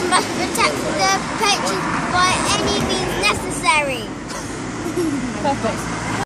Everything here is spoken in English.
must protect the patrons by any means necessary. Perfect.